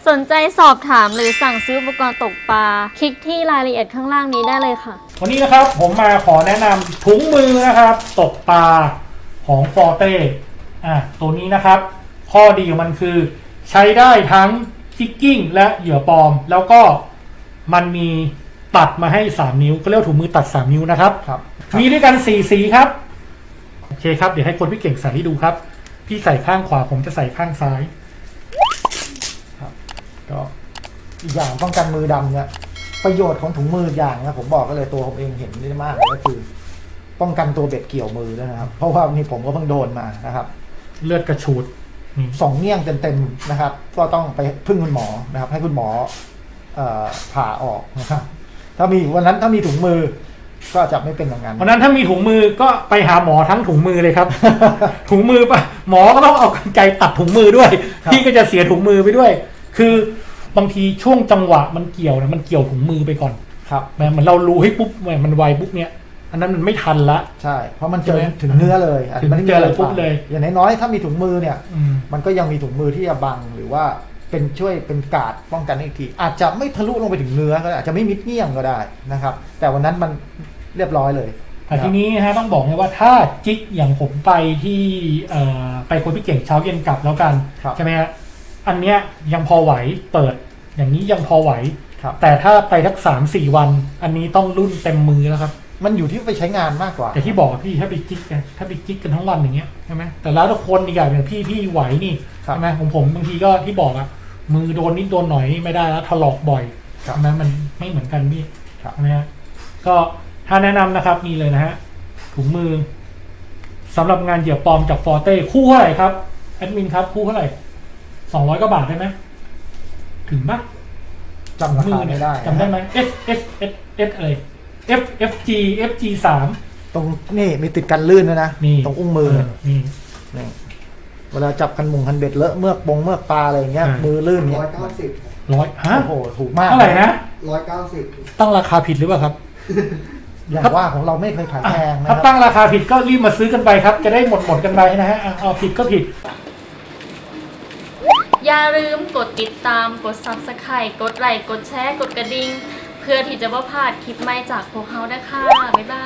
สนใจสอบถามหรือสั่งซื้ออุปกรณ์ตกปลาคลิกที่รายละเอียดข้างล่างนี้ได้เลยค่ะวันนี้นะครับผมมาขอแนะนำถุงมือนะครับตกปลาของฟอร์เต้ตัวนี้นะครับข้อดีของมันคือใช้ได้ทั้งจิกกิ้งและเหยื่อปลอมแล้วก็มันมีตัดมาให้3นิ้วก็เรียกถุงมือตัด3นิ้วนะครับมีด้วยกัน4สีครับโอเคครับเดี๋ยวให้คนพี่เก่งใส่ให้ดูครับพี่ใส่ข้างขวาผมจะใส่ข้างซ้ายครับก็อีกอย่างป้องกันมือดำเนี่ยประโยชน์ของถุงมืออย่างนะผมบอกก็เลยตัวผมเองเห็นได้มากเลยก็คือป้องกันตัวเบ็ดเกี่ยวมือด้วยนะครับเพราะว่านี่ผมก็เพิ่งโดนมานะครับเลือดกระฉูด 2เงี้ยงเต็มๆนะครับก็ต้องไปพึ่งคุณหมอนะครับให้คุณหมอผ่าออกนะครับถ้ามีวันนั้นถ้ามีถุงมือก็จะไม่เป็นอย่างนั้นวันนั้นถ้ามีถุงมือก็ไปหาหมอทั้งถุงมือเลยครับ ถุงมือปะหมอก็ต้องเอากรรไกรตัดถุงมือด้วยพี่ก็จะเสียถุงมือไปด้วยคือบางทีช่วงจังหวะมันเกี่ยวนะมันเกี่ยวถุงมือไปก่อนครับแม้มันเรารู้ให้ปุ๊บมันไวปุ๊บเนี่ยอันนั้นมันไม่ทันละใช่เพราะมันเจอถึงเนื้อเลยมันเจอเลยปุ๊บเลยอย่างน้อยๆถ้ามีถุงมือเนี่ยมันก็ยังมีถุงมือที่จะบังหรือว่าเป็นช่วยเป็นการ์ดป้องกันอีกทีอาจจะไม่ทะลุลงไปถึงเนื้อก็อาจจะไม่มิดเงี้ยงก็ได้นะครับแต่วันนั้นมันเรียบร้อยเลยแต่ทีนี้นะฮะต้องบอกเลยว่าถ้าจิกอย่างผมไปที่ไปคนพี่เก่งเช้าเย็นกลับแล้วกันใช่ไหมฮะอันเนี้ยยังพอไหวเปิดอย่างนี้ยังพอไหวแต่ถ้าไปทัก3-4 วันอันนี้ต้องรุ่นเต็มมือแล้วครับมันอยู่ที่ไปใช้งานมากกว่าแต่ที่บอกพี่ถ้าไปจิกกันทั้งวันอย่างเงี้ยใช่ไหมแต่แล้วทุกคนอีกอย่างพี่ไหวนี่ใช่ไหมผมบางทีก็ที่บอกอะมือโดนนิดโดนหน่อยไม่ได้แล้วถลอกบ่อยใช่ไหมมันไม่เหมือนกันพี่ใช่ไหมฮะก็ถ้าแนะนำนะครับนี่เลยนะฮะถุงมือสำหรับงานเหยื่อปลอมจากฟอร์เต้คู่เท่าไหร่ครับแอดมินครับคู่เท่าไหร่200 กว่าบาทได้ไหมถึงปะจำราคาไม่ได้จำได้ไหม S อะไร FG 3 ตรงนี่มีติดกันลื่นด้วยนะตรงอุ้งมือนี่เวลาจับคันเบ็ดเลอะเมือกปลาอะไรอย่างเงี้ยมือลื่นเนี่ย 190 ฮะโอ้โหถูกมากเท่าไหร่นะ 190 ตั้งราคาผิดหรือเปล่าครับอย่างว่าของเราไม่เคยขายแพงนะถ้าตั้งราคาผิดก็รีบมาซื้อกันไปครับจะได้หมดกันไปนะฮะเอาผิดก็ผิดอย่าลืมกดติดตามกด Subscribe กดไลค์กดแชร์กดกระดิ่งเพื่อที่จะไม่พลาดคลิปใหม่จากพวกเรานะคะบ๊ายบาย